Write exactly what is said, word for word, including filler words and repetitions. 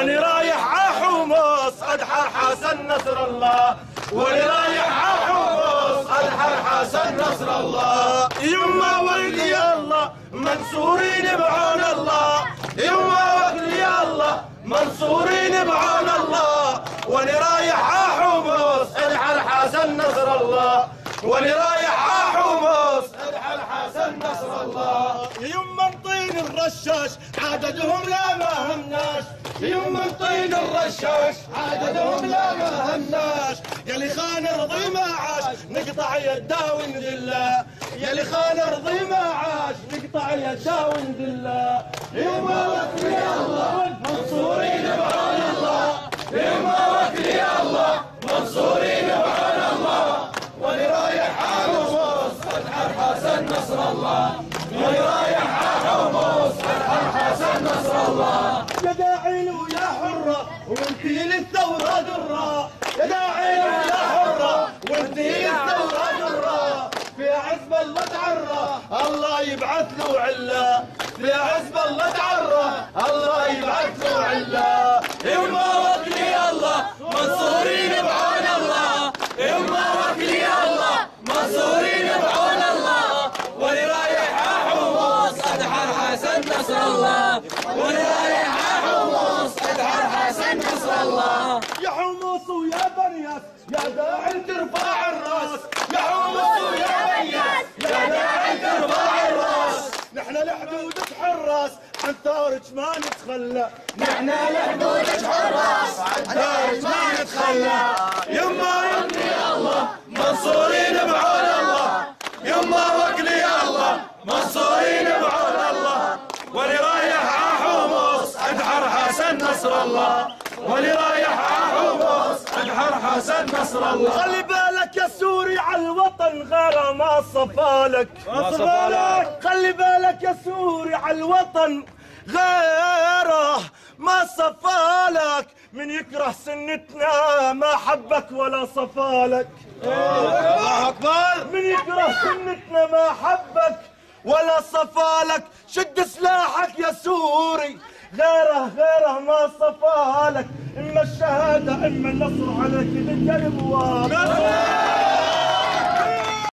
واني رايح عحومص ادحر حسن نصر الله، واني رايح عحومص ادحر حسن نصر الله. يما ولي الله منصورين بعون الله، يما ولي الله منصورين بعون الله. واني رايح عحومص ادحر حسن نصر الله، واني رايح عحومص ادحر حسن نصر الله. يما طين الرشاش عددهم لا ما همناش، يما طين الرشاش عددهم لا ما همناش. يلي خان ارضي ما عاش نقطع يده وندله، يلي خان ارضي ما عاش نقطع يده وندله. يما وكلي الله منصورين بعون الله، يما وكلي الله منصورين بعون الله. واني رايح عحومص ادحر حسن نصر الله، واني رايح عحومص ادحر حسن نصر الله. يا داعي ويا حرة وانتي للثورة درة، يا داعي ويا حرة وانتي للثورة درة. في حزب الله تعرى الله يبعث له عله، في حزب الله تعرى الله يبعث له عله. يما وكلي الله منصورين بعون الله، يما وكلي الله منصورين بعون الله. واني رايح عحومص ادحر حسن نصر الله، واني رايح عحومص ادحر حسن نصر الله. يا حمص ويا بنياس يا داعي ترفع الراس، يا حمص ويا بنياس يا داعي ترفع الراس. نحن لحدودك حراس عن ثورك ما نتخلى، نحن لحدودك حراس عن ثورك ما نتخلى. يما وكلي الله منصورين بعون الله، يما وكلي الله منصورين بعون الله. واني رايح عحومص ادحر حسن نصر الله، واني رايح عحومص ادحر حسن نصر الله. خلي بالك يا سوري على الوطن غيره ما صفالك، ما صفالك. خلي بالك يا سوري على الوطن غيره ما صفالك. من يكره سنتنا ما حبك ولا صفالك، الله اكبر. من يكره سنتنا ما حبك ولا صفالك. شد سلاحك يا سوري غيره غيره ما صفالك. اما الشهاده اما النصر عليك ذكر الوطن.